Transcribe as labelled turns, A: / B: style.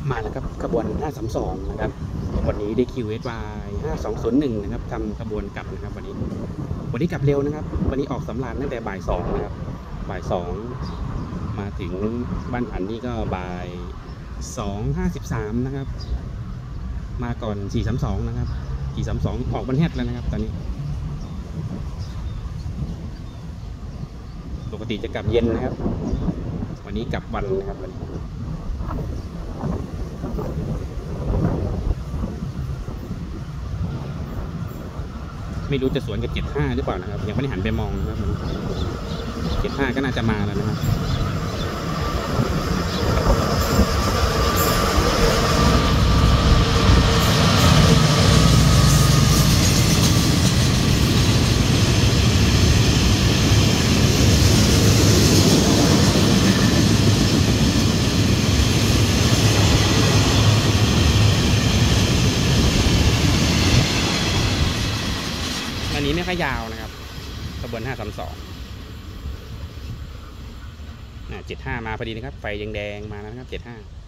A: มาแล้วครับขบวน532นะครับวันนี้ได้ QSY 5201นะครับทำขบวนกลับนะครับวันนี้กลับเร็วนะครับวันนี้ออกสำราญตั้งแต่บ่าย2นะครับบ่าย2มาถึงบ้านผันนี่ก็บ่าย2:53นะครับมาก่อน432นะครับ432ออกบันแฮดแล้วนะครับตอนนี้ปกติจะกลับเย็นนะครับวันนี้กลับวันนะครับวันนี้ไม่รู้จะสวนกับ75หรือเปล่านะครับยังไม่ได้หันไปมองนะครับ75ก็น่าจะมาแล้วนะครับอันนี้ไม่ค่อยยาวนะครับขบวน532 75มาพอดีนะครับไฟแดงๆมาแล้วนะครับ75